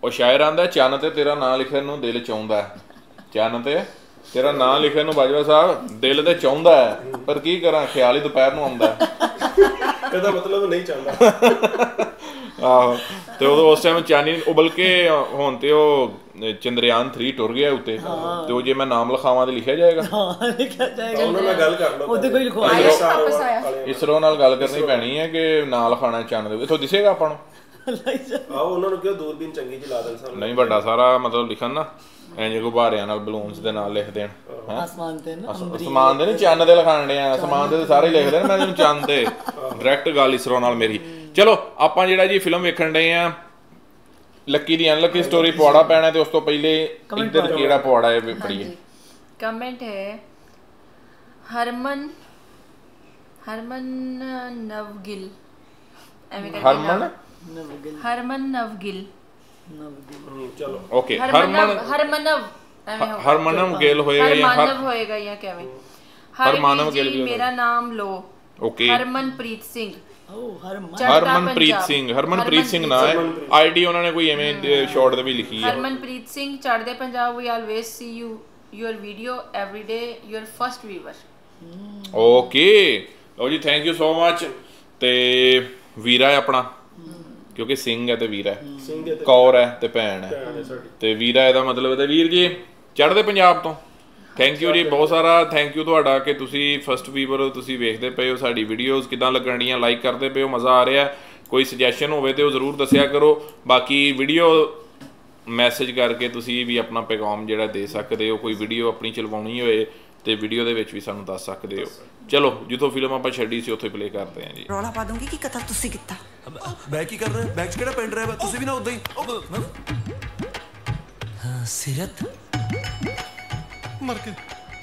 ਉਹ ਸ਼ਾਇਰ ਆਂਦਾ ਚੰਨ ਤੇ ਤੇਰਾ ਨਾਂ ਲਿਖਣ ਨੂੰ ਦਿਲ ਚਾਹੁੰਦਾ, ਚੰਨ ਤੇ ਤੇਰਾ ਨਾਂ ਲਿਖਣ ਨੂੰ ਬਾਜਵਾ ਸਾਹਿਬ ਦਿਲ ਤੇ ਚਾਹੁੰਦਾ ਹੈ, ਪਰ ਕੀ ਕਰਾਂ ਖਿਆਲ ਹੀ ਦੁਪਹਿਰ ਨੂੰ ਆਉਂਦਾ। ਇਹਦਾ ਮਤਲਬ ਨਹੀਂ ਚਾਹੁੰਦਾ। ਆਹੋ ਤੇ ਉਦੋਂ ਉਸ ਟਾਈਮ ਚਾਨੀ ਉਹ ਬਲਕਿ ਹੁਣ ਤੇ ਉਹ ਚੰਦਰਯਾਨ 3 ਟੁਰ ਗਿਆ ਉੱਤੇ, ਤੇ ਉਹ ਜੇ ਮੈਂ ਨਾਮ ਲਿਖਾਵਾਂ ਤੇ ਲਿਖਿਆ ਜਾਏਗਾ। ਉਹਨਾਂ ਨਾਲ ਗੱਲ ਕਰ ਲਓ, ਇਸਰੋ ਨਾਲ ਗੱਲ ਕਰਨੀ ਪੈਣੀ ਹੈ ਕਿ ਨਾਂ ਲਿਖਾਣਾ ਚੰਨ ਦੇ, ਇੱਥੋਂ ਦਿਸੇਗਾ ਆਪਾਂ ਨੂੰ। ਆਹੋ ਉਹਨਾਂ ਨੂੰ ਕਿਹਾ ਦੂਰਬੀਨ ਚੰਗੀ ਜਿਹੀ ਲਾ ਦੇਣ ਸਾਨੂੰ। ਨਹੀਂ ਵੱਡਾ ਸਾਰਾ ਮਤਲਬ ਲਿਖਣ ਨਾ ਇੰਜ ਗੁਬਾਰਿਆਂ ਨਾਲ ਬਲੂਨਸ ਦੇ ਨਾਲ ਲਿਖ ਦੇਣ, ਆਸਮਾਨ ਤੇ ਨਾ ਅਸਮਾਨ ਦੇ ਨਹੀਂ ਚੰਨ ਦੇ ਲਿਖਾਣ ਡਿਆ, ਅਸਮਾਨ ਦੇ ਸਾਰੇ ਲਿਖ ਦੇਣ, ਮੈਂ ਤੈਨੂੰ ਚੰਨ ਤੇ ਡਾਇਰੈਕਟ ਗੱਲ ਇਸਰੋ ਨਾਲ ਮੇਰੀ। ਚਲੋ ਆਪਾਂ ਜਿਹੜਾ ਜੀ ਫਿਲਮ ਵੇਖਣ ਡਏ ਆ ਲੱਕੀ ਦੀ ਅਨਲੱਕੀ ਸਟੋਰੀ ਪਵਾੜਾ ਪੈਣਾ, ਤੇ ਉਸ ਤੋਂ ਪਹਿਲੇ ਇੱਧਰ ਕਿਹੜਾ ਪਵਾੜਾ ਹੈ ਪੜੀਏ। ਕਮੈਂਟ ਹੈ ਹਰਮਨ ਨਵਗਿਲ, ਐਵੇਂ ਕਰਕੇ ਹਰਮਨ ਨਵਗਿਲ। ਚਲੋ ਓਕੇ ਹਰਮਨਵ ਗਿੱਲ ਹੋਏਗਾ ਜਾਂ ਕਿਵੇਂ। ਹਰਮਨਵ ਗਿੱਲ ਮੇਰਾ ਨਾਮ ਲੋ। ਓਕੇ ਹਰਮਨਪ੍ਰੀਤ ਸਿੰਘ। ਹਰਮਨਪ੍ਰੀਤ ਸਿੰਘ ਨਾ ਹੈ, ਆਈਡੀ ਉਹਨਾਂ ਨੇ ਕੋਈ ਐਵੇਂ ਸ਼ਾਰਟ ਦੇ ਵੀ ਲਿਖੀ ਹੈ। ਹਰਮਨਪ੍ਰੀਤ ਸਿੰਘ ਚੜ੍ਹਦੇ Punjab. We always see your video every day, your first viewer. Okay ਲਓ ਜੀ, ਥੈਂਕ ਯੂ ਸੋ ਮਚ। ਤੇ ਵੀਰਾ ਹੈ ਆਪਣਾ, ਕਿਉਂਕਿ ਸਿੰਘ ਹੈ ਤੇ ਵੀਰਾ ਹੈ, ਕੌਰ ਹੈ ਤੇ ਭੈਣ ਹੈ, ਤੇ ਵੀਰਾ ਇਹਦਾ ਮਤਲਬ ਤੇ ਵੀਰ ਜੀ ਚੜ੍ਹਦੇ ਪੰਜਾਬ ਤੋਂ। ਥੈਂਕ ਯੂ ਜੀ, ਬਹੁਤ ਸਾਰਾ ਥੈਂਕ ਯੂ ਤੁਹਾਡਾ ਕਿ ਤੁਸੀਂ ਫਸਟ ਵੀਵਰ ਤੁਸੀਂ ਵੇਖਦੇ ਪਏ ਹੋ, ਸਾਡੀ ਵੀਡੀਓਜ਼ ਕਿੱਦਾਂ ਲੱਗਣ ਡੀਆਂ, ਲਾਈਕ ਕਰਦੇ ਪਏ ਹੋ, ਮਜ਼ਾ ਆ ਰਿਹਾ। ਕੋਈ ਸੁਜੈਸ਼ਨ ਹੋਵੇ ਤੇ ਉਹ ਜ਼ਰੂਰ ਦੱਸਿਆ ਕਰੋ। ਬਾਕੀ ਵੀਡੀਓ ਮੈਸੇਜ ਕਰਕੇ ਤੁਸੀਂ ਵੀ ਆਪਣਾ ਪੈਗਾਮ ਜਿਹੜਾ ਦੇ ਸਕਦੇ ਹੋ, ਕੋਈ ਵੀਡੀਓ ਆਪਣੀ ਚਲਵਾਉਣੀ ਹੋਏ ਤੇ ਵੀਡੀਓ ਦੇ ਵਿੱਚ ਵੀ ਸਾਨੂੰ ਦੱਸ ਸਕਦੇ ਹੋ। ਚਲੋ ਜਿੱਥੋਂ ਫਿਲਮ ਆਪਾਂ ਛੱਡੀ ਸੀ ਉੱਥੇ ਪਲੇ ਕਰਦੇ ਹਾਂ ਜੀ। ਰੌਲਾ ਪਾ ਦੂੰਗੀ ਕਿ ਕਤਲ ਤੁਸੀਂ ਕੀਤਾ। ਮੈਂ ਕੀ ਕਰ ਰਿਹਾ, ਬੈਗ 'ਚ ਕਿਹੜਾ ਪੈਨ ਡਰਾਈਵ ਹੈ, ਤੁਸੀਂ ਵੀ ਨਾ ਉਦਾਂ ਹੀ। ਸੀਰਤ ਮਰ ਕੇ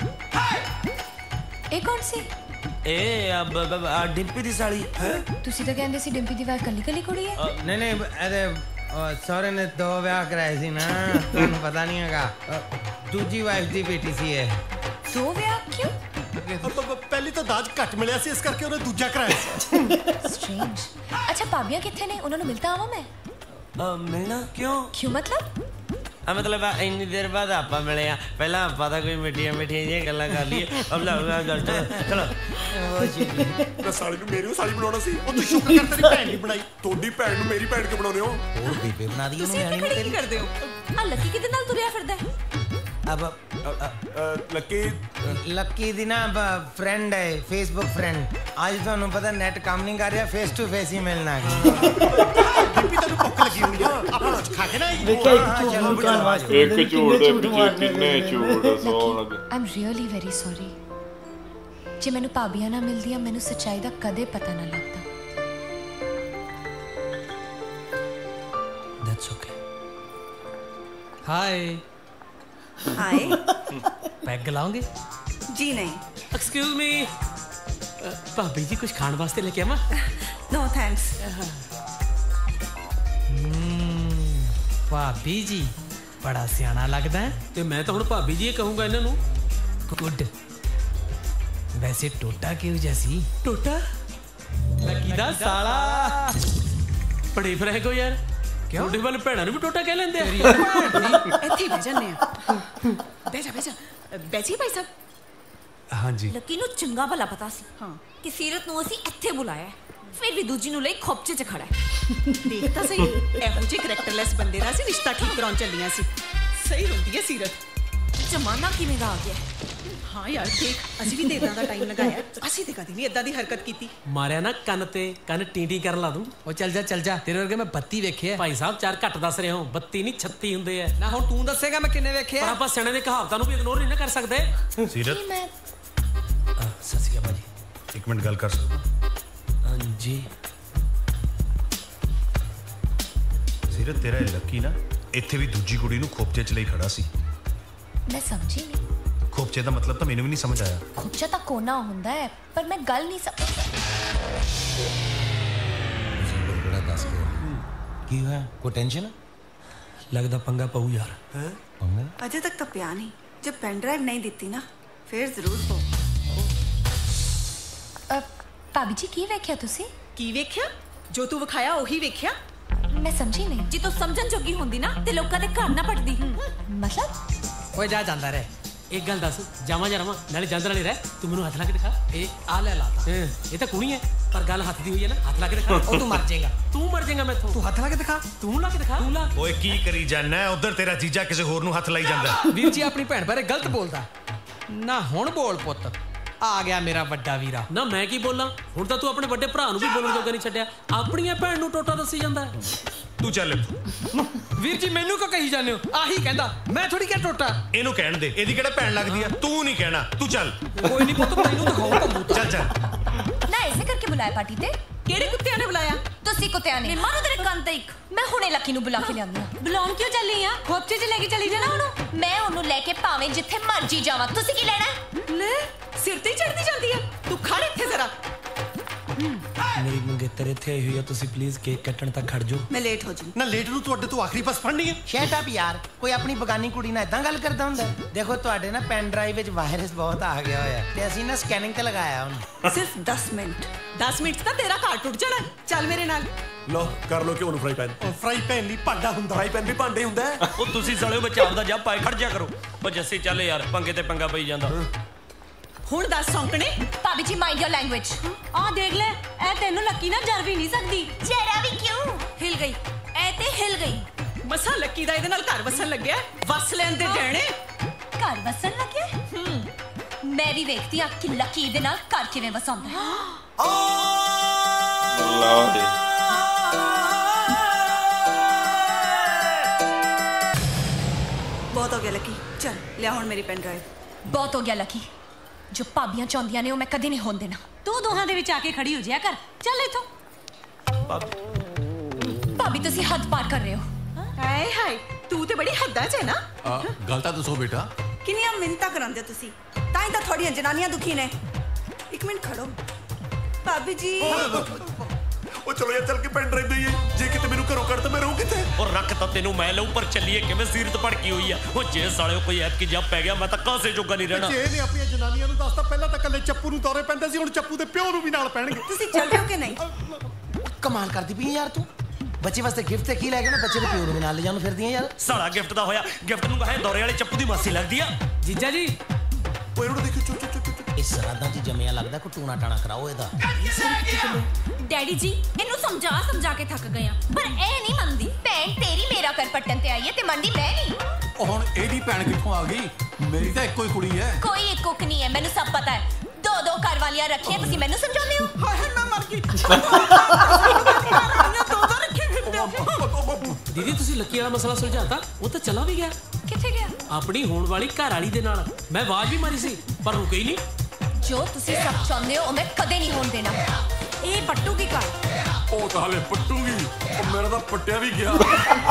ਇਹ ਕੌਣ ਸੀ? ਇਹ ਡਿੰਪੀ ਦੀ ਸਾਲੀ ਹੈ। ਤੁਸੀਂ ਤਾਂ ਕਹਿੰਦੇ ਸੀ ਡਿੰਪੀ ਦੀ ਵਾਈਫ ਕੱਲੀ ਕੁੜੀ ਹੈ। ਨਹੀਂ ਇਹਦੇ ਸਹੁਰੇ ਨੇ 2 ਵਿਆਹ ਕਰਾਏ ਸੀ ਨਾ, ਤੁਹਾਨੂੰ ਪਤਾ ਨਹੀਂ ਹੈਗਾ। ਦੂਜੀ ਵਾਈਫ ਦੀ ਬੇਟੀ ਸੀ ਇਹ। 2 ਵਿਆਹ ਕਿਉਂ? ਪਹਿਲੀ ਤਾਂ ਦਾਜ ਘੱਟ ਮਿਲਿਆ ਸੀ, ਇਸ ਕਰਕੇ ਉਹਨੇ ਦੂਜਾ ਕਰਾਇਆ ਸੀ। ਸਟ੍ਰੇਂਜ। ਅੱਛਾ ਭਾਬੀਆਂ ਕਿੱਥੇ ਨੇ, ਉਹਨਾਂ ਨੂੰ ਮਿਲਤਾ ਆਵਾਂ ਮੈਂ? ਮਿਲਣਾ ਕਿਉਂ ਮਤਲਬ ਇੰਨੀ ਦੇਰ ਬਾਅਦ ਆਪਾਂ ਮਿਲੇ ਆ, ਪਹਿਲਾਂ ਆਪਾਂ ਤਾਂ ਕੋਈ ਮਿੱਠੀਆਂ ਜਿਹੀਆਂ ਗੱਲਾਂ ਕਰ ਲਈਏ। ਚਲੋ ਸਾਲੀ ਨੂੰ ਮੇਰੀ ਸਾਲੀ ਬਣਾਉਣਾ ਸੀ, ਉਹ ਤੂੰ ਸ਼ੁਕਰ ਕਰ ਤੇਰੀ ਭੈਣ ਨਹੀਂ ਬਣਾਈ। ਤੁਹਾਡੀ ਭੈਣ ਨੂੰ ਮੇਰੀ ਭੈਣ ਕਿਉਂ ਬਣਾਉਂਦੇ ਹੋ? ਹੋਰ ਬੀਬੇ ਬਣਾ ਦੀ ਉਹਨੂੰ, ਨਿਆਣੀ ਨੂੰ ਤੇਰੀ ਕਰਦੇ ਹੋ। ਆ ਲੱਕੀ ਕਿਹਦੇ ਨਾਲ ਤੁਰਿਆ ਫਿਰਦਾ ਹੈ? ਲੱਕੀ ਦੀ ਨਾ ਫਰੈਂਡ ਹੈ, ਫੇਸਬੁੱਕ ਫਰੈਂਡ। ਅੱਜ ਤੁਹਾਨੂੰ ਪਤਾ ਨੈਟ ਕੰਮ ਨਹੀਂ ਕਰ ਰਿਹਾ, ਫੇਸ ਟੂ ਫੇਸ ਹੀ ਮਿਲਣਾ ਹੈ। ਤੈਨੂੰ ਭੁੱਖ ਲੱਗੀ ਹੋਣੀ ਆ, ਆਪਣਾ ਖਾ ਕੇ ਨਾ ਇੱਕ ਝੂਠ ਦੇ ਪਿੱਛੇ ਕਿੰਨੇ ਝੂਠ ਸੋਣ। I'm really very sorry. ਜੇ ਮੈਨੂੰ ਭਾਬੀਆਂ ਨਾ ਮਿਲਦੀਆਂ ਮੈਨੂੰ ਸੱਚਾਈ ਦਾ ਕਦੇ ਪਤਾ ਨਾ ਲੱਗਦਾ। That's okay. ਹਾਈ ਪੈਗ ਲਾਉਂਗੇ ਜੀ? ਨਹੀਂ। ਐਕਸਕਿਊਜ਼ ਮੀ, ਭਾਬੀ ਜੀ ਕੁਝ ਖਾਣ ਵਾਸਤੇ ਲੈ ਕੇ ਆਵਾਂ? No thanks. ਭਾਬੀ ਜੀ ਬੜਾ ਸਿਆਣਾ ਲੱਗਦਾ ਹੈ। ਤੇ ਮੈਂ ਤਾਂ ਹੁਣ ਭਾਬੀ ਜੀ ਕਹੂੰਗਾ ਇਹਨਾਂ ਨੂੰ। ਗੁੱਡ। ਵੈਸੇ ਟੋਟਾ ਕਿਉਂ ਜੈਸੀ? ਟੋਟਾ ਲੱਕੀ ਦਾ ਸਾਲਾ। ਬੜੇ ਫਰੈਂਕ ਹੋ ਯਾਰ, ਤੁਹਾਡੇ ਵੱਲ ਭੈਣਾਂ ਨੂੰ ਵੀ ਟੋਟਾ ਕਹਿ ਲੈਂਦੇ ਆ। ਇੱਥੇ ਬਹਿ ਜਾਂਦੇ ਆ। ਬੈਠੀ ਭਾਈ ਸਾਹਿਬ। ਹਾਂਜੀ। ਲੱਕੀ ਨੂੰ ਚੰਗਾ ਭਲਾ ਪਤਾ ਸੀ ਕਿ ਸੀਰਤ ਨੂੰ ਅਸੀਂ ਇੱਥੇ ਬੁਲਾਇਆ, ਫਿਰ ਵੀ ਦੂਜੀ ਨੂੰ ਲਈ ਖੋਪਚੇ 'ਚ ਖੜਾ ਹੈ। ਦੇਖ ਤਾਂ ਸਹੀ, ਇਹੋ ਜਿਹੇ ਕਰੈਕਟਰਲੈਸ ਬੰਦੇ ਦਾ ਅਸੀਂ ਰਿਸ਼ਤਾ ਠੀਕ ਕਰਾਉਣ ਚੱਲੀਆਂ ਸੀ। ਸਹੀ ਹੁੰਦੀ ਹੈ ਸੀਰਤ। ਜ਼ਮਾਨਾ ਕਿਵੇਂ ਦਾ ਆ ਗਿਆ। ਹਾਂ ਯਾਰ ਦੇਖ, ਅਸੀਂ ਵੀ ਇਦਾਂ ਦਾ ਟਾਈਮ ਲਗਾਇਆ, ਅਸੀਂ ਤੇ ਕਦੀ ਨਹੀਂ ਇਦਾਂ ਦੀ ਹਰਕਤ ਕੀਤੀ। ਮਾਰਿਆ ਨਾ ਕੰਨ ਤੇ ਕੰਨ ਟੀਂਟੀ ਕਰਨ ਲਾ ਦੂੰ। ਉਹ ਚੱਲ ਜਾ ਤੇਰੇ ਵਰਗੇ ਮੈਂ 32 ਵੇਖੇ। ਭਾਈ ਸਾਹਿਬ 4 ਘੱਟ ਦੱਸ ਰਹੇ ਹੋ, 32 ਨਹੀਂ 36 ਹੁੰਦੇ ਆ। ਨਾ ਹੁਣ ਤੂੰ ਦੱਸੇਗਾ ਮੈਂ ਕਿੰਨੇ ਵੇਖੇ। ਪਰ ਆਪਾਂ ਸਿਆਣੇ ਦੀ ਕਹਾਵਤਾਂ ਨੂੰ ਵੀ ਇਗਨੋਰ ਨਹੀਂ ਨਾ ਕਰ ਸਕਦੇ। ਸੀਰਤ ਸਤਿ ਸ਼੍ਰੀ ਅਕਾਲ ਭਾਜੀ, ਇੱਕ ਮਿੰਟ ਗੱਲ ਕਰ ਸਕਦਾ? ਹਾਂਜੀ। ਸੀਰਤ ਤੇਰਾ ਲੱਕੀ ਨਾ ਇੱਥੇ ਵੀ ਦੂਜੀ ਕੁੜੀ ਨੂੰ ਖੋਪਚੇ 'ਚ ਲਈ ਖੜਾ ਸੀ। ਮੈਂ ਸਮਝੀ ਨਹੀਂ। ਖੋਪਚੇ ਦਾ ਮਤਲਬ ਤਾਂ ਮੈਨੂੰ ਵੀ ਨਹੀਂ ਸਮਝ ਆਇਆ। ਖੋਪਚਾ ਤਾਂ ਕੋਨਾ ਹੁੰਦਾ ਹੈ, ਪਰ ਮੈਂ ਗੱਲ ਨਹੀਂ ਸਮਝ। ਦੱਸ ਕੀ ਹੋਇਆ? ਕੋਈ ਟੈਨਸ਼ਨ? ਲੱਗਦਾ ਪੰਗਾ ਪਊ ਯਾਰ। ਪੰਗਾ ਅਜੇ ਤੱਕ ਤਾਂ ਪਿਆ ਨਹੀਂ। ਜਦ ਪੈਨ ਡਰਾਈਵ ਨਹੀਂ ਦਿੱਤੀ ਨਾ ਫਿਰ ਜ਼ਰੂਰ ਪਊ। ਭਾਬੀ ਜੀ ਕੀ ਵੇਖਿਆ ਤੁਸੀਂ? ਕੀ ਵੇਖਿਆ? ਜੋ ਤੂੰ ਵਿਖਾਇਆ ਉਹੀ ਵੇਖਿਆ। मैं समझी नहीं। ਜੇ ਤੂੰ ਸਮਝਣ ਜੋਗੀ ਹੁੰਦੀ ਨਾ ਤੇ ਲੋਕਾਂ ਦੇ ਘਰ ਨਾ ਪੜਦੀ। मतलब ਓਏ ਜਾ ਜਾਂਦਾ ਰਹਿ। ਇੱਕ ਗੱਲ ਦੱਸ, ਜਾਵਾਂ ਜਾਂ ਰਵਾਂ? ਨਾਲੇ ਜਾਂਦਾ ਨਾਲੇ ਰਹਿ। ਤੂੰ ਮੈਨੂੰ ਹੱਥ ਲਾ ਕੇ ਦਿਖਾ। ਇਹ ਆ ਲੈ ਲਾਤਾ। ਇਹ ਤਾਂ ਕੁਣੀ ਹੈ ਪਰ ਗੱਲ ਹੱਥ ਦੀ ਹੋਈ ਹੈ ਨਾ। ਹੱਥ ਲਾ ਕੇ ਦਿਖਾ। ਉਹ ਤੂੰ ਮਰ ਜਾਏਗਾ। ਤੂੰ ਮਰ ਜਾਏਗਾ ਮੈਥੋਂ। ਤੂੰ ਹੱਥ ਲਾ ਕੇ ਦਿਖਾ। ਤੂੰ ਲਾ ਕੇ ਦਿਖਾ। ਤੂੰ ਲਾ। ਓਏ ਕੀ ਕਰੀ ਜਾਂਦਾ? ਉਧਰ ਤੇਰਾ ਜੀਜਾ ਕਿਸੇ ਹੋਰ ਨੂੰ ਹੱਥ ਲਾਈ ਜਾਂਦਾ। ਵੀਰ ਜੀ ਆਪਣੀ ਭੈਣ ਬਾਰੇ ਗਲਤ ਬੋਲਦਾ ਨਾ। ਹੁਣ ਬੋਲ ਪੁੱਤ, ਆ ਗਿਆ ਮੇਰਾ ਵੱਡਾ ਵੀਰਾ। ਨਾ ਮੈਂ ਕੀ ਬੋਲਾਂ? ਹੁਣ ਤਾਂ ਤੂੰ ਆਪਣੇ ਵੱਡੇ ਭਰਾ ਨੂੰ ਵੀ ਬੋਲਣ ਜੋਗਾ ਨਹੀਂ ਛੱਡਿਆ। ਆਪਣੀਆਂ ਭੈਣ ਨੂੰ ਟੋਟਾ ਦੱਸੀ ਜਾਂਦਾ। ਤੂੰ ਚੱਲ। ਵੀਰ ਜੀ ਮੈਨੂੰ ਕਿਉਂ ਕਹੀ ਜਾਂਦੇ ਹੋ? ਆਹੀ ਕਹਿੰਦਾ, ਮੈਂ ਥੋੜੀ ਕਿਹਾ ਟੋਟਾ। ਇਹਨੂੰ ਕਹਿਣ ਦੇ, ਇਹਦੀ ਕਿਹੜਾ ਭੈਣ ਲੱਗਦੀ ਆ? ਤੂੰ ਨਹੀਂ ਕਹਿਣਾ, ਤੂੰ ਚੱਲ। ਕੋਈ ਨਹੀਂ ਪੁੱਤ, ਮੈਨੂੰ ਦਿਖਾਓ ਕਬੂਤਰ। ਚੱਲ ਚੱਲ। ना ऐसे करके बुलाया पार्टी ते? ਕਿਹੜੇ ਕੁੱਤਿਆਂ ਨੇ ਬੁਲਾਇਆ? तुसी कुत्तियां ने मारो तेरे कंन ते एक। मैं हुणे लकी नु बुला के लियांदी हां। ਬੁਲਾਉਣ ਕਿਉਂ ਚੱਲੀ ਆ? ਖੋਪਚੇ 'ਚ ਲੈ ਕੇ ਚਲੀ ਜਾਣਾ ਉਹਨੂੰ। मैं ओनू लेके भावें जिथे मर्जी जावां। तुसी की लेना? ਲੈ ਸਿਰ ਤੇ ਚੜਦੀ ਜਾਂਦੀ ਆ। ਤੂੰ ਖੜ ਇੱਥੇ ਜ਼ਰਾ। ਮੇਰੀ ਮੰਗੇਤਰ ਇੱਥੇ ਆਈ ਹੋਈ ਆ, ਤੁਸੀਂ ਪਲੀਜ਼ ਕੇਕ ਕੱਟਣ ਤੱਕ ਖੜ ਜਾਓ। ਮੈਂ ਲੇਟ ਹੋ ਜੂ। ਨਾ ਲੇਟ ਨੂੰ ਤੁਹਾਡੇ ਤੋਂ ਆਖਰੀ ਬੱਸ ਫੜਨੀ ਹੈ। ਸ਼ਟ ਅਪ ਯਾਰ, ਕੋਈ ਆਪਣੀ ਬਗਾਨੀ ਕੁੜੀ ਨਾਲ ਇਦਾਂ ਗੱਲ ਕਰਦਾ ਹੁੰਦਾ? ਦੇਖੋ ਤੁਹਾਡੇ ਨਾ ਪੈਨ ਡਰਾਈਵ ਵਿੱਚ ਵਾਇਰਸ ਬਹੁਤ ਆ ਗਿਆ ਹੋਇਆ ਤੇ ਅਸੀਂ ਨਾ ਸਕੈਨਿੰਗ ਤੇ ਲਗਾਇਆ ਉਹਨੂੰ। ਸਿਰਫ 10 ਮਿੰਟ। 10 ਮਿੰਟ ਤਾਂ ਤੇਰਾ ਘਰ ਟੁੱਟ ਜਾਣਾ। ਚੱਲ ਮੇਰੇ ਨਾਲ। ਲੋ ਕਰ ਲੋ ਕਿਉਂ ਨੂੰ ਫਰਾਈ ਪੈਨ। ਫਰਾਈ ਪੈਨ ਲਈ ਭਾਂਡਾ ਹੁੰਦਾ। ਫਰਾਈ ਪੈਨ ਵੀ ਭਾਂਡੇ ਹੁੰਦਾ। ਉਹ ਤੁਸੀਂ ਸਾਲਿਓ ਬਚਾਵ ਦਾ ਜੱਬ ਪਾਏ ਖੜ ਜਾ ਕਰੋ। ਉਹ ਜੱਸੀ ਚੱਲ ਯਾਰ, ਪੰਗੇ ਤੇ ਪੰਗਾ ਪਈ ਜਾਂਦਾ। ਹੁਣ ਦੱਸ ਸੌਂਕਣੇ। भाभी जी माइंड योर लैंग्वेज। ਆ ਦੇਖ ਲੈ, ਐ ਤੈਨੂੰ ਲੱਕੀ ਨਾ ਜਰ ਵੀ ਨਹੀਂ ਸਕਦੀ। जरा भी क्यों? ਹਿਲ ਗਈ। ਐ ਤੇ ਹਿਲ ਗਈ। ਮਸਾ ਲੱਕੀ ਦਾ ਇਹਦੇ ਨਾਲ ਘਰ ਵਸਣ ਲੱਗਿਆ। ਵਸ ਲੈਣ ਦੇ ਗਹਿਣੇ। घर वसन लगे? मैं भी वेखती हां कि लकी दे नाल घर किवें वसाउंदा है। ਲਓ ਜੀ। ਬਹੁਤ ਹੋ ਗਿਆ ਲੱਕੀ। ਚੱਲ ਲਿਆ ਹੁਣ ਮੇਰੀ ਪੈਨ ਡਰਾਈਵ। बहुत हो गया लकी। जो भाबियां चाहदियां ने वो मैं कदे नहीं होन देना। ਤੂੰ ਦੋਹਾਂ ਦੇ ਵਿੱਚ ਆ ਕੇ ਖੜੀ ਹੋ ਜਿਆ ਕਰ। ਚੱਲ ਇੱਥੋਂ। भाभी तुसी हद पार कर रहे हो। ਹਾਏ ਹਾਏ, ਤੂੰ ਤੇ ਬੜੀ ਹੱਦਾਂ 'ਚ ਹੈ ਨਾ। ਗੱਲ ਤਾਂ ਦੱਸੋ ਬੇਟਾ। ਕਿੰਨੀਆਂ ਮਿੰਨਤਾਂ ਕਰਾਂਦੇ ਤੁਸੀਂ, ਤਾਂ ਹੀ ਤਾਂ ਤੁਹਾਡੀਆਂ ਜਨਾਨੀਆਂ ਦੁਖੀ ਨੇ। ਇੱਕ ਮਿੰਟ ਖੜੋ। ਭਾਬੀ ਜੀ। ਉਹ ਚਲੋ ਯਾਰ, ਚੱਲ ਕੇ ਪੈਨ ਡਰਾਈਵ ਦਈਏ। ਜੇ ਕਿਤੇ ਮੈਨੂੰ ਘਰੋਂ ਕੱਢ ਤਾਂ ਮੈਂ ਰਹੂੰ ਕਿੱਥੇ? ਉਹ ਰੱਖ ਤਾਂ ਤੈਨੂੰ ਮੈਂ ਲਊ, ਪਰ ਚੱਲੀਏ ਕਿਵੇਂ? ਸੀਰਤ ਭੜਕੀ ਹੋਈ ਆ। ਉਹ ਜੇ ਸਾਲਿਓ ਕੋਈ ਐਤਕੀ ਜੱਬ ਪੈ ਗਿਆ, ਮੈਂ ਤਾਂ ਕਾਸੇ ਜੋਗਾ ਨਹੀਂ ਰਹਿਣਾ। ਜੇ ਇਹਨੇ ਆਪਣੀਆਂ ਜਨਾਨੀਆਂ ਨੂੰ ਦੱਸਤਾ, ਪਹਿਲਾਂ ਤਾਂ ਕੱਲੇ ਚੱਪੂ ਨੂੰ ਦੌਰੇ ਪੈਂਦੇ ਸੀ, ਹੁਣ ਚੱਪੂ ਦੇ ਪਿਓ ਨੂੰ ਵੀ ਨਾਲ ਪੈਣਗੇ। ਤੁਸੀਂ ਚੱਲ ਰਹੇ ਹੋ ਕਿ ਨਹੀਂ? ਕਮਾਲ ਕਰਦੀ ਪਈ ਯਾਰ ਤੂੰ। ਬੱਚੇ ਵਾਸਤੇ ਗਿਫਟ ਤੇ ਕੀ ਲੈ ਕੇ ਨਾ ਬੱਚੇ ਦੇ ਪਿਓ ਨੂੰ ਵੀ ਨਾਲ ਲੈ ਜਾਣ ਫਿਰਦੀਆਂ ਯਾਰ। ਸਾਲਾ ਗਿਫਟ ਦਾ ਹੋਇਆ। ਗਿਫਟ ਨੂੰ ਕਹੇ ਦੌਰੇ ਵਾਲੇ ਚੱਪੂ ਦੀ ਮਾਸੀ ਲੱਗਦੀ ਆ। ਜੀਜਾ ਜੀ ਓਏ ਉਹਨੂੰ ਦੇਖੋ, ਚੁੱਪ ਚੁੱਪ ਚੁੱਪ। ਇਸ ਸਰਾਦਾਂ 'ਚ ਜੰਮਿਆ ਲੱਗਦਾ ਕੋਈ ਟੂਣਾ ਟਾਣਾ ਕਰਾਓ ਇਹਦਾ। डैडी जी इनू समझा के थक गए पर ए नहीं मनदी। भैन तेरी मेरा कर पट्टन ते आई है ते मनदी मैं नहीं। ਹੁਣ ਇਹਦੀ ਭੈਣ ਕਿੱਥੋਂ ਆ ਗਈ? ਮੇਰੀ ਤਾਂ ਇੱਕੋ ਹੀ ਕੁੜੀ ਹੈ। कोई एक कुक नहीं है, मैनू सब पता है। दो घर वालियां रखी है, तुसी मैनू समझाते हो। ਹਾਏ ਮੈਂ ਮਰ ਗਈ। ਦੋ ਰੱਖੇ ਫਿਰਦੇ ਹੋ। ਦੀਦੀ ਤੁਸੀਂ ਲੱਕੀ ਵਾਲਾ ਮਸਲਾ ਸੁਲਝਾਤਾ? ਉਹ ਤਾਂ ਚਲਾ ਵੀ ਗਿਆ। किथे गया? ਆਪਣੀ ਹੋਣ ਵਾਲੀ ਘਰ ਵਾਲੀ ਦੇ ਨਾਲ। ਮੈਂ ਆਵਾਜ਼ ਵੀ ਮਾਰੀ ਸੀ ਪਰ ਰੁਕੀ ਨਹੀਂ। जो तुसी सब चाहते हो मैं कदे नहीं होने देना। ਇਹ ਪੱਟੂ ਕੀ ਕਰ? ਉਹ ਤਾਂ ਹਲੇ ਪੱਟੂਗੀ। ਉਹ ਮੇਰਾ ਤਾਂ ਪੱਟਿਆ ਵੀ ਗਿਆ।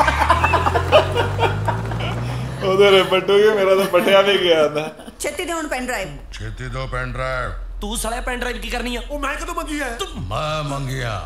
ਉਹਦੇ ਪੱਟੂਗੇ, ਮੇਰਾ ਤਾਂ ਪੱਟਿਆ ਵੀ ਗਿਆ ਹੁੰਦਾ। ਛੇਤੀ ਦੇ ਹੁਣ ਪੈਨ ਡਰਾਈਵ। ਛੇਤੀ ਦੋ ਪੈਨ ਡਰਾਈਵ। ਤੂੰ ਸਾਲਿਆ ਪੈਨ ਡਰਾਈਵ ਕੀ ਕਰਨੀ ਆ? ਉਹ ਮੈਂ ਕਦੋਂ ਮੰਗੀ ਹੈ? ਮੈਂ ਮੰਗਿਆ।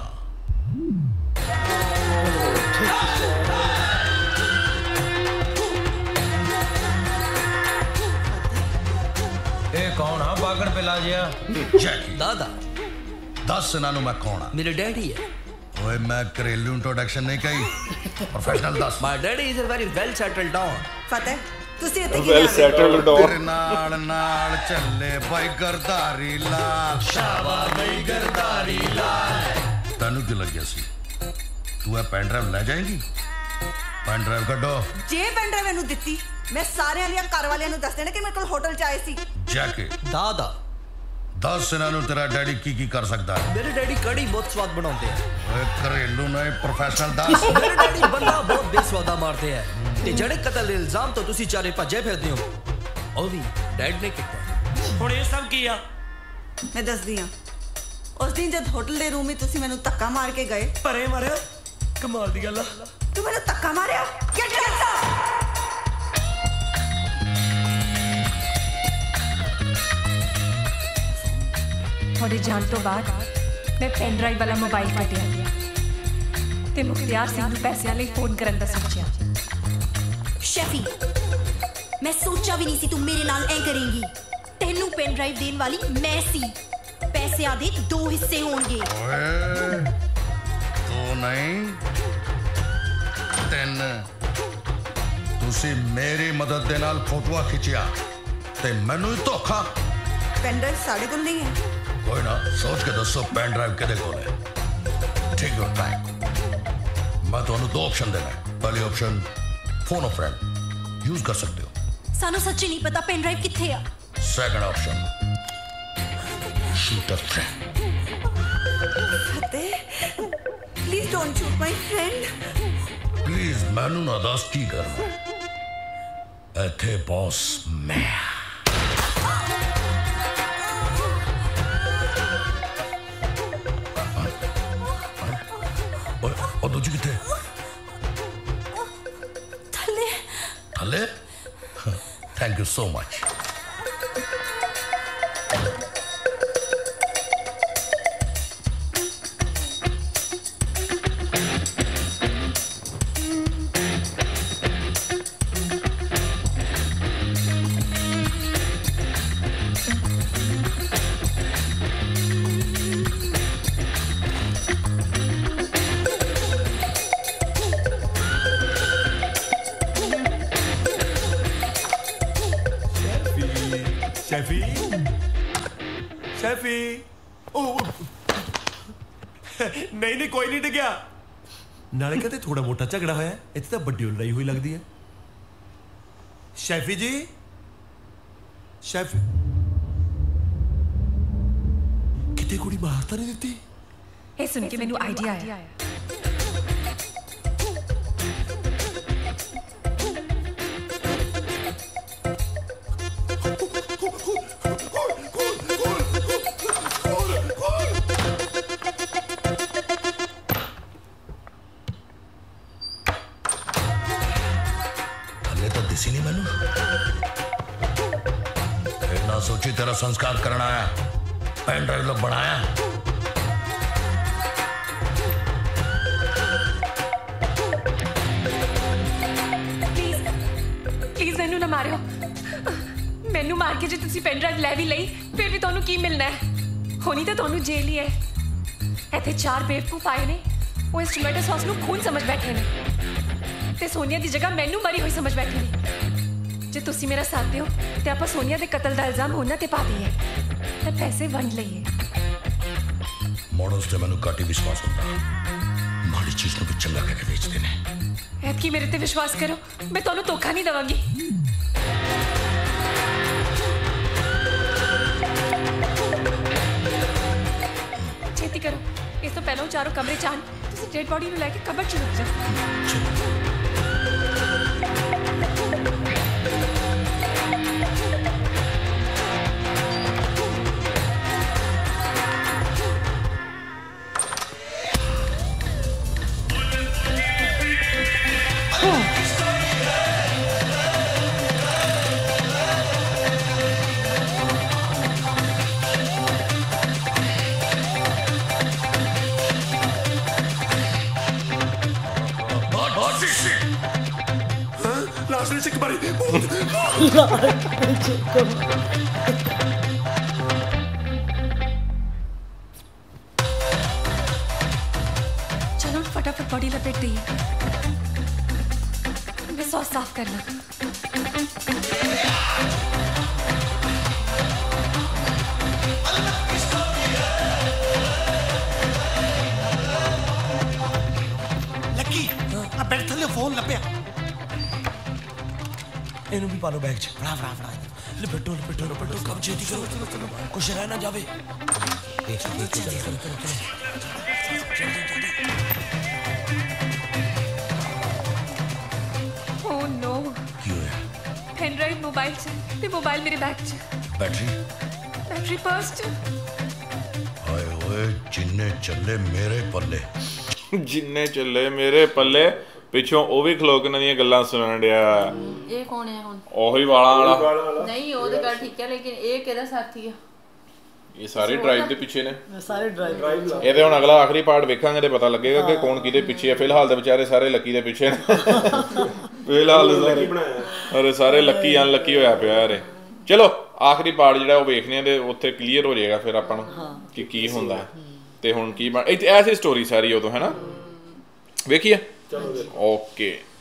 ਇਹ ਕੌਣ ਆ ਬਾਗੜ ਪਿਲਾ ਜਿਆ? ਜੈਕੀ ਦਾਦਾ ਦੱਸ ਇਹਨਾਂ ਨੂੰ ਮੈਂ ਕੌਣ ਆ? ਮੇਰੇ ਡੈਡੀ ਹੈ। ਓਏ ਮੈਂ ਘਰੇਲੂ ਇੰਟਰੋਡਕਸ਼ਨ ਨਹੀਂ ਕਹੀ, ਪ੍ਰੋਫੈਸ਼ਨਲ ਦੱਸ। My daddy is a very well settled down. Fateh ਤੁਸੀਂ ਇੱਥੇ ਕੀ ਵੈਲ ਕਰ ਰਹੇ ਹੋ? ਸੈਟਲਡ ਡੌਰ। ਤੇਰੇ ਨਾਲ ਨਾਲ ਚੱਲੇ ਬਾਈ ਗਰਦਾਰੀ ਲਾਲ। ਸ਼ਾਬਾ ਬਾਈ ਗਰਦਾਰੀ ਲਾਲ। ਤੈਨੂੰ ਕੀ ਲੱਗਿਆ ਸੀ ਤੂੰ ਇਹ ਪੈਨ ਡਰਾਈਵ ਲੈ ਜਾਏਂਗੀ? ਪੈਨ ਡਰਾਈਵ ਕੱਢੋ। ਜੇ ਪੈਨ ਡਰਾਈਵ ਇਹਨੂੰ ਦਿੱਤੀ, ਮੈਂ ਸਾਰਿਆਂ ਦੀਆਂ ਘਰ ਵਾਲਿਆਂ ਨੂੰ ਦੱਸ ਦੇਣਾ ਕਿ ਮੇਰੇ ਕੋਲ ਹੋਟਲ 'ਚ ਆਏ ਸੀ। ਜੈਕੀ ਦਾਦਾ ਦੱਸ ਇਹਨਾਂ ਨੂੰ ਤੇਰਾ ਡੈਡੀ ਕੀ ਕੀ ਕਰ ਸਕਦਾ ਹੈ? ਮੇਰੇ ਡੈਡੀ ਕੜੀ ਬਹੁਤ ਸਵਾਦ ਬਣਾਉਂਦੇ ਆ। ਓਏ ਘਰੇਲੂ ਨਹੀਂ ਪ੍ਰੋਫੈਸ਼ਨਲ ਦੱਸ। ਮੇਰੇ ਡੈਡੀ ਬੰਦਾ ਬਹੁਤ ਬੇਸਵਾਦਾ ਮਾਰਦੇ ਆ। ਤੇ ਜਿਹੜੇ ਕਤਲ ਦੇ ਇਲਜ਼ਾਮ ਤੋਂ ਤੁਸੀਂ ਚਾਰੇ ਭੱਜੇ ਫਿਰਦੇ ਹੋ, ਉਹ ਵੀ ਡੈਡ ਨੇ ਕੀਤਾ। ਹੁਣ ਇਹ ਸਭ ਕੀ ਆ? ਮੈਂ ਦੱਸਦੀ ਹਾਂ। ਉਸ ਦਿਨ ਜਦ ਹੋਟਲ ਦੇ ਰੂਮ ਵਿੱਚ ਤੁਸੀਂ ਮੈਨੂੰ ਧੱਕਾ ਮਾਰ ਕੇ ਗਏ। ਪਰੇ ਮਾਰਿਆ, ਕਮਾਲ ਦੀ ਗੱਲ ਆ। ਤੂੰ ਮੈਨੂੰ ਧੱਕਾ ਮਾਰਿਆ? ਕੀ ਕੀਤਾ? थोड़े जान तो बाद मैं पेन ड्राइव वाला मोबाइल कटिया ते मुख्तियार सिंह नूं पैसे लई फोन करन दा सोचिया। शेफी मैं सोचा भी नहीं सी तू मेरे नाल ऐ करेंगी। तेनू पेन ड्राइव देन वाली मैं सी। पैसे आदे 2 हिस्से होंगे। ਓਏ ਤੂੰ ਨਹੀਂ 3 ਤੁਸੀਂ ਮੇਰੀ ਮਦਦ ਦੇ ਨਾਲ ਫੋਟੋਆਂ ਖਿੱਚਿਆ ਤੇ ਮੈਨੂੰ ਹੀ ਧੋਖਾ। पेन ड्राइव साढ़े को नहीं है। कोई ना, सोच के दसो पेन ड्राइव किहदे कोल है। Take your time. मैं तुहानू 2 ऑप्शन देना। पहली option phone a friend use कर सकते हो। सानू सच्ची नहीं पता पेन ड्राइव किथे आ। Second option shoot a friend. Fateh please don't shoot my friend. Please मैनू ना दस की करना। इथे बॉस मैं। और दूजी किथे? थल्ले। थल्ले? Thank you so much. शेफी शेफी नहीं नहीं कोई नहीं डिग्या नाले कहते थोड़ा मोटा झगड़ा होया इत्थे तां बड्डी लड़ाई हुई लगदी है। शेफी जी शेफी किते कुड़ी बाहर तां नहीं दित्ती। ये सुन के मैनू आइडिया आया। सोची तेरा संस्कार करना आया, पेन ड्राइव लोग बनाया। प्लीज मैनू ना मारियो। मैनू मार के जो तुसी पेन ड्राइव लै भी लई फिर भी तुहानू की मिलना है? होनी तो तुहानू जेल ही है। इत्थे 4 बेवकूफ आए ने, वो इस टोमेटो सॉस नू खून समझ बैठे ने ते सोनिया दी जगह मैनू मरी हुई समझ बैठे ने। जे तुसी मेरा साथ दिओ ते आपां सोनिया दे कत्ल दा इल्जाम होना ते पा दईए ते पैसे वंड लईए। मॉडल्स ते मैनू घट ही विश्वास होंदा, माड़ी चीज नू भी चंगा करके बेचदे ने। ऐतकी मेरे ते विश्वास करो, मैं तुहानू धोखा नहीं देवांगी। छेती करो, इस तो पहले चारों कमरे च आन। तुसी डेड बॉडी नू लैके कबड़ च रुक जाओ। चलो फटाफट बॉडी लपेट दीजिए, मैं सॉस साफ करना। लकी अब बैठ थले फोन लपया इन्हों भी पालो बैग च। फड़ा फड़ा फड़ा लपेटो लपेटो लपेटो कब छेती करो, कुछ रह ना जावे। ओह नो, क्यों है? पेन ड्राइव मोबाइल च ते मोबाइल मेरे बैग च। बैटरी पर्स च। हाय ओए जिन्ने चले मेरे पल्ले। जिन्ने चले मेरे पल्ले पिछों ਉਹ ਵੀ ਖਲੋ ਕੇ ਨਵੀਆਂ ਗੱਲਾਂ ਸੁਣਨ ਡਿਆ। ਇਹ ਕੌਣ ਹੈ ਹੁਣ? ਉਹੀ ਵਾਲਾਂ ਵਾਲਾ ਨਹੀਂ, ਉਹ ਤਾਂ ਗੱਲ ਠੀਕ ਹੈ, ਲੇਕਿਨ ਇਹ ਕਿਹਦਾ ਸਾਥੀ ਆ? ਇਹ ਸਾਰੇ ਡਰਾਈਵ ਦੇ ਪਿੱਛੇ ਨੇ। ਸਾਰੇ ਡਰਾਈਵ ਇਹਦੇ ਹੁਣ ਅਗਲਾ ਆਖਰੀ ਪਾਰਟ ਵੇਖਾਂਗੇ ਤੇ ਪਤਾ ਲੱਗੇਗਾ ਕਿ ਕੌਣ ਕਿਹਦੇ ਪਿੱਛੇ ਹੈ। ਫਿਲਹਾਲ ਦੇ ਵਿਚਾਰੇ ਸਾਰੇ ਲੱਕੀ ਦੇ ਪਿੱਛੇ ਨੇ। ਫਿਲਹਾਲ ਸਾਰੇ ਸਾਰੇ ਲੱਕੀ ਅਨਲੱਕੀ ਹੋਇਆ ਪਿਆ ਯਾਰ। ਚਲੋ ਆਖਰੀ ਪਾਰਟ ਜਿਹੜਾ ਉਹ ਵੇਖਦੇ ਆ ਤੇ ਉੱਥੇ ਕਲੀਅਰ ਹੋ ਜਾਏਗਾ ਫਿਰ ਆਪਾਂ ਨੂੰ ਕਿ ਕੀ ਹੁੰਦਾ ਤੇ ਹੁਣ ਕੀ ਬਣ। ਐਸੀ ਸਟੋਰੀ ਸਾਰੀ ਉਦੋਂ ਹੈ ਨਾ, ਵੇਖੀਏ। ਓਕੇ